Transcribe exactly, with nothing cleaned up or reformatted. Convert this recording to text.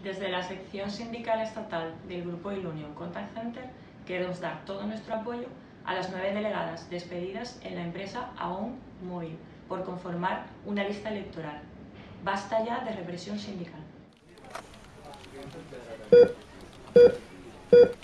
Desde la sección sindical estatal del Grupo Ilunion Contact Center queremos dar todo nuestro apoyo a las nueve delegadas despedidas en la empresa AON Móvil por conformar una lista electoral. Basta ya de represión sindical.